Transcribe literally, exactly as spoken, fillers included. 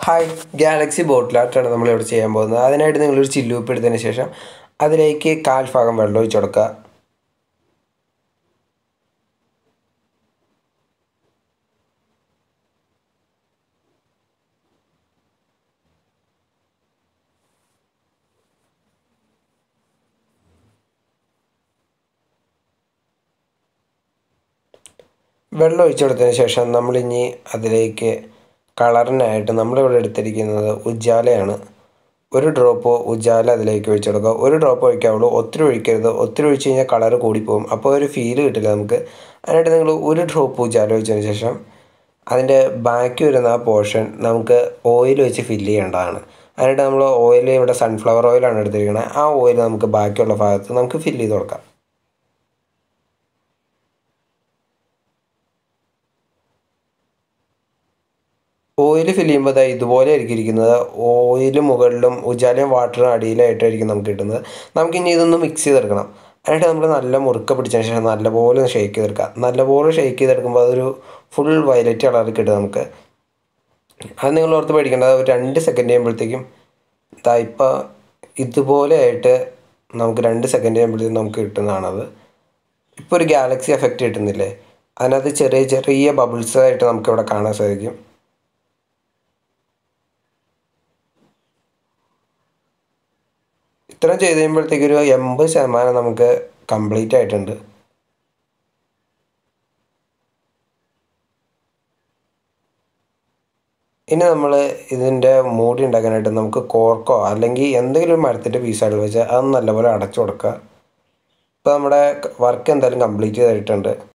Hi, Galaxy ബോട്ടിൽ ആർട്ടാണ് നമ്മളിവിടെ ചെയ്യാൻ പോകുന്നത്. അതിനായിട്ട് നിങ്ങളൊരു ചില്ലുപ്പ് എടുത്തതിന് ശേഷം അതിലേക്ക് കാൽ ഭാഗം വെള്ളം ഒഴിച്ച് കൊടുക്കുക. വെള്ളം ഒഴിച്ച് കൊടുത്തതിന് ശേഷം നമ്മളിനി അതിലേക്ക് കളറിനായിട്ട് നമ്മളിവിടെ എടുത്തിരിക്കുന്നത് ഉജാലയാണ്. ഒരു ഡ്രോപ്പ് ഉജാല അതിലേക്ക് ഒഴിച്ച് കൊടുക്കുക. ഒരു ഡ്രോപ്പ് ഒഴിക്കാവുള്ളൂ, ഒത്തിരി ഒഴിക്കരുത്. ഒത്തിരി ഒഴിച്ച് കഴിഞ്ഞാൽ കളർ കൂടിപ്പോകും, അപ്പോൾ ഒരു ഫീല് കിട്ടില്ല നമുക്ക്. അതിനായിട്ട് നിങ്ങൾ ഒരു ഡ്രോപ്പ് ഉജാല ഒഴിച്ചതിന് ശേഷം അതിൻ്റെ ബാക്കി വരുന്ന ആ പോർഷൻ നമുക്ക് ഓയിൽ വെച്ച് ഫില്ല് ചെയ്യേണ്ടതാണ്. അതിനായിട്ട് നമ്മൾ ഓയിൽ ഇവിടെ സൺഫ്ലവർ ഓയിലാണ് എടുത്തിരിക്കുന്നത്. ആ ഓയിൽ നമുക്ക് ബാക്കിയുള്ള ഭാഗത്ത് നമുക്ക് ഫില്ല് ചെയ്ത് കൊടുക്കാം. ഓയിൽ ഫില്ല് ചെയ്യുമ്പോൾ അതായത് ഇതുപോലെ ആയിരിക്കും ഇരിക്കുന്നത്. ഓയിൽ മുകളിലും ഉജാലയും വാട്ടറും അടിയിലായിട്ടായിരിക്കും നമുക്ക് കിട്ടുന്നത്. നമുക്കിനി ഇതൊന്ന് മിക്സ് ചെയ്തെടുക്കണം. അതിനായിട്ട് നമ്മൾ നല്ല മുറുക്ക പിടിച്ചതിന് ശേഷം നല്ലപോലെ ഷേക്ക് ചെയ്തെടുക്കുക. നല്ലപോലെ ഷേക്ക് ചെയ്തെടുക്കുമ്പോൾ അതൊരു ഫുൾ വയലറ്റ് കളറിൽ കിട്ടും നമുക്ക്. അത് നിങ്ങൾ ഓർത്ത് പേടിക്കേണ്ടത് ഒരു രണ്ട് സെക്കൻഡ് ചെയ്യുമ്പോഴത്തേക്കും ഇതാ ഇപ്പോൾ ഇതുപോലെ ആയിട്ട് നമുക്ക് രണ്ട് സെക്കൻഡ് ചെയ്യുമ്പോഴത്തേക്കും നമുക്ക് കിട്ടുന്നതാണത്. ഇപ്പോൾ ഒരു ഗാലക്സി എഫക്റ്റ് കിട്ടുന്നില്ലേ, അതിനകത്ത് ചെറിയ ചെറിയ ബബിൾസ് ആയിട്ട് നമുക്കിവിടെ കാണാൻ സാധിക്കും. ഇത്രയും ചെയ്ത് കഴിയുമ്പോഴത്തേക്ക് ഒരു എൺപത് ശതമാനം നമുക്ക് കംപ്ലീറ്റ് ആയിട്ടുണ്ട്. ഇനി നമ്മൾ ഇതിൻ്റെ മൂടി ഉണ്ടാക്കാനായിട്ട് നമുക്ക് കോർക്കോ അല്ലെങ്കിൽ എന്തെങ്കിലും ഒരു മരത്തിൻ്റെ പീസുകൾ വെച്ച് അത് നല്ലപോലെ അടച്ചു കൊടുക്കുക. ഇപ്പോൾ നമ്മുടെ വർക്ക് എന്തായാലും കംപ്ലീറ്റ് ചെയ്തിട്ടുണ്ട്.